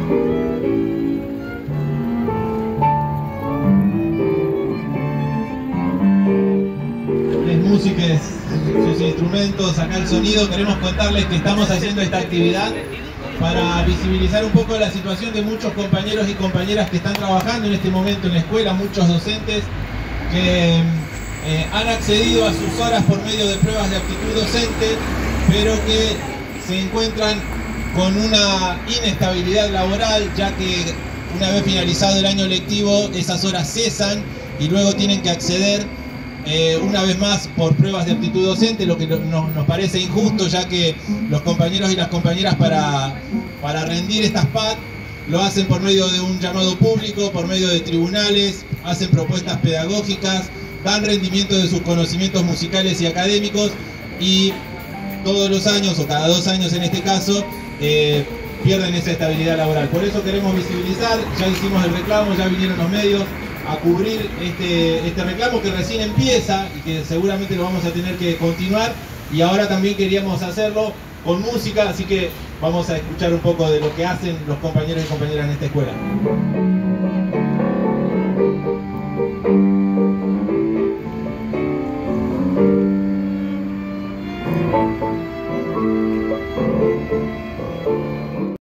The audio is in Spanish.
Músicos, sus instrumentos, acá el sonido. Queremos contarles que estamos haciendo esta actividad para visibilizar un poco la situación de muchos compañeros y compañeras que están trabajando en este momento en la escuela, muchos docentes que han accedido a sus horas por medio de pruebas de aptitud docente, pero que se encuentran con una inestabilidad laboral, ya que una vez finalizado el año lectivo esas horas cesan y luego tienen que acceder una vez más por pruebas de aptitud docente, lo que nos parece injusto, ya que los compañeros y las compañeras para rendir estas PAD lo hacen por medio de un llamado público, por medio de tribunales, hacen propuestas pedagógicas, dan rendimiento de sus conocimientos musicales y académicos, y todos los años, o cada 2 años en este caso, pierden esa estabilidad laboral. Por eso queremos visibilizar, ya hicimos el reclamo, ya vinieron los medios a cubrir este reclamo que recién empieza y que seguramente lo vamos a tener que continuar, y ahora también queríamos hacerlo con música, así que vamos a escuchar un poco de lo que hacen los compañeros y compañeras en esta escuela.